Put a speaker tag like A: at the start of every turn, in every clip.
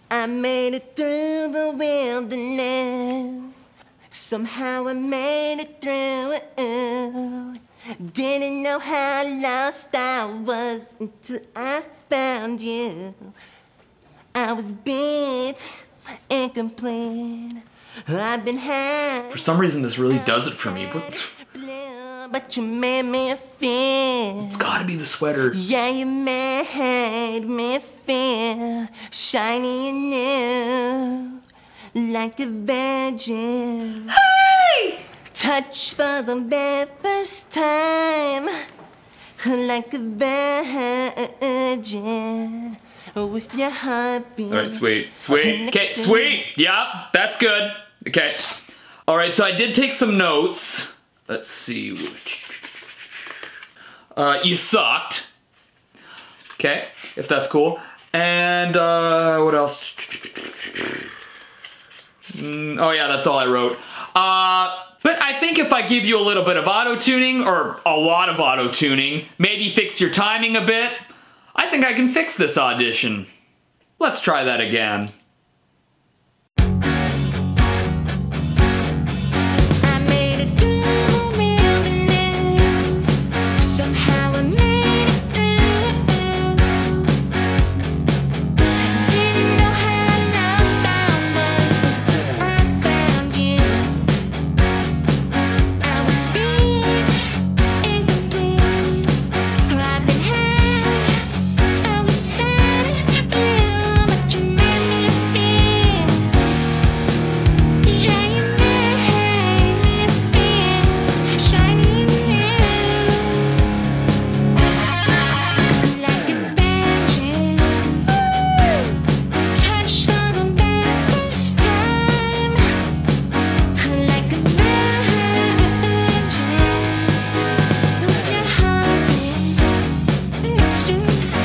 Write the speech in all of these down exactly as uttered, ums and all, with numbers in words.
A: I made it through the wilderness. Somehow I made it through. Didn't know how lost I was until I found you. I was beat, incomplete. I've been had.
B: For some reason, this really does it for me. But
A: but you made me feel.
B: It's gotta be the sweater.
A: Yeah, you made me feel shiny and new, like a virgin.
B: Hey!
A: Touch for the very first time, like a virgin. With your heartbeat.
B: All right, sweet, sweet. Okay, sweet. Yeah, that's good. Okay. All right, so I did take some notes. Let's see. Uh, you sucked. Okay, if that's cool. And uh, what else? Mm, oh yeah, that's all I wrote. Uh, but I think if I give you a little bit of auto-tuning, or a lot of auto-tuning, maybe fix your timing a bit, I think I can fix this audition. Let's try that again.
A: I made it through the wilderness. Somehow I made it through. Didn't know how lost I was until I found you. I was beat, incomplete. I've been had. I was sad, blue, but you made me feel. Yeah, you made me feel shiny and new, like a virgin. Touch for the very first time, like a virgin. With your heartbeat next to me.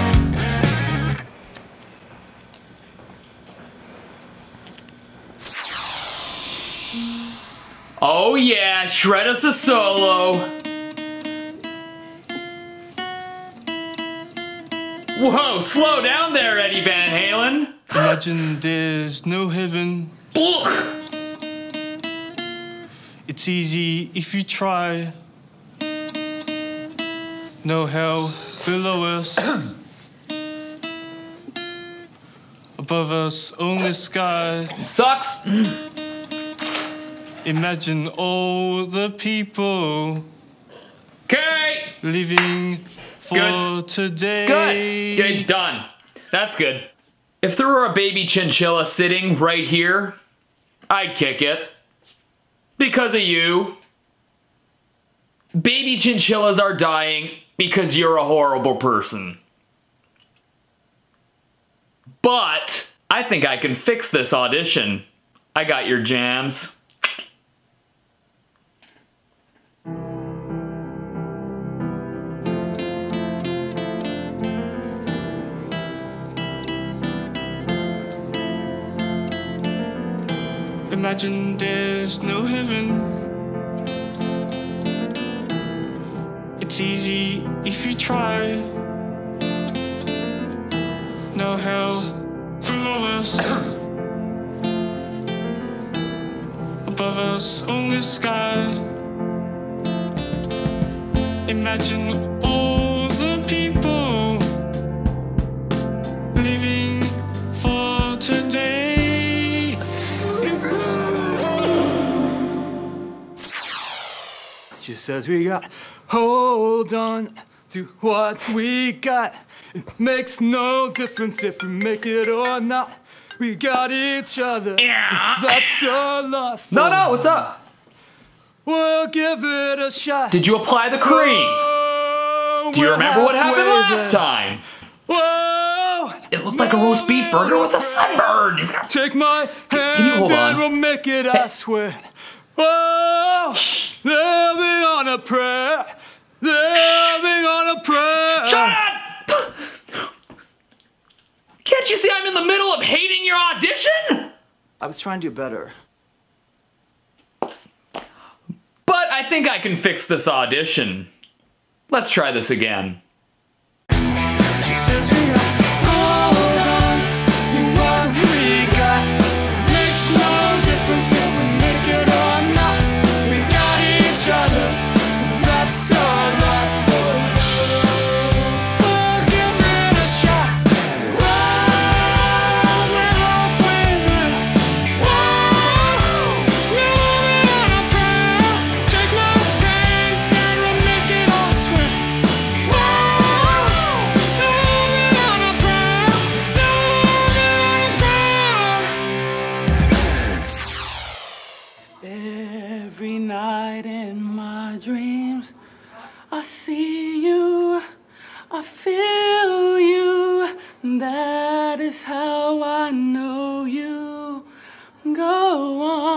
B: Oh yeah, shred us a solo. Whoa, slow down there, Eddie Van Halen.
C: Imagine there's no heaven.
B: Ugh.
C: It's easy if you try. No hell below us. Above us, only sky.
B: Sucks.
C: Imagine all the people
B: Okay.
C: living for
B: Good.
C: today.
B: Good. Okay, done. That's good. If there were a baby chinchilla sitting right here, I'd kick it. Because of you. Baby chinchillas are dying because you're a horrible person. But I think I can fix this audition. I got your jams.
C: Imagine there's no heaven. It's easy if you try. No hell below us. Above us, only sky. Imagine all the people living for today.
D: She says we got hold on to what we got. It makes no difference if we make it or not. We got each other.
B: Yeah.
D: That's enough.
B: No, no, what's up?
D: We'll give it a shot.
B: Did you apply the cream?
D: Whoa,
B: Do you
D: we're
B: remember what happened
D: halfway
B: last
D: there.
B: time?
D: Whoa!
B: It looked like a roast beef burger with a sunburn.
D: Take my hand
B: Can you hold
D: and
B: on?
D: we'll make it, I swear. Whoa! Living on a prayer. Living on a prayer.
B: Shut up! Can't you see I'm in the middle of hating your audition?
D: I was trying to do better.
B: But I think I can fix this audition. Let's try this again.
D: She says we got hold on to what we
E: feel you, that is how I know you. Go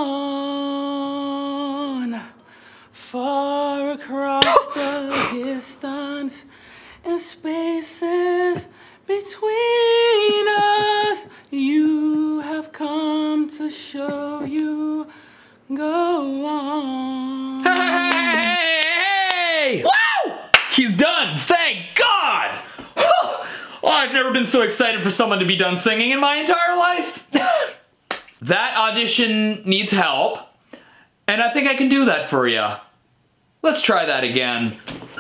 E: on, far across the distance and spaces between us. You have come to show you. Go on.
B: Hey, hey, hey, hey! Wow! He's done, thank God! Oh, I've never been so excited for someone to be done singing in my entire life. That audition needs help, and I think I can do that for you. Let's try that again.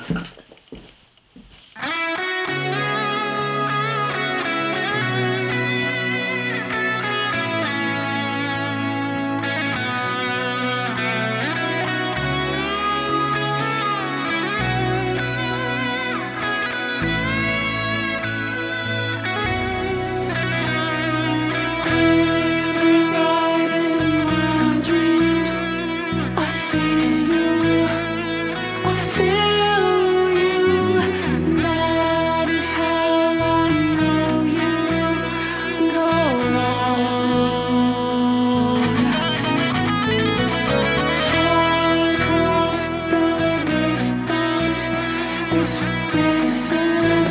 E: Spaces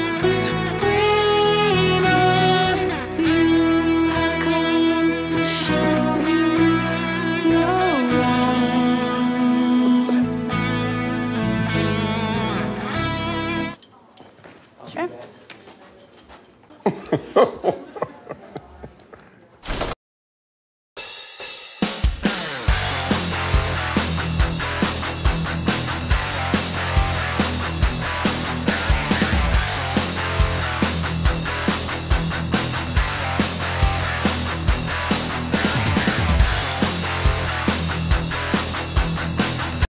E: between us, you have come to show you. Go on.
F: Sure.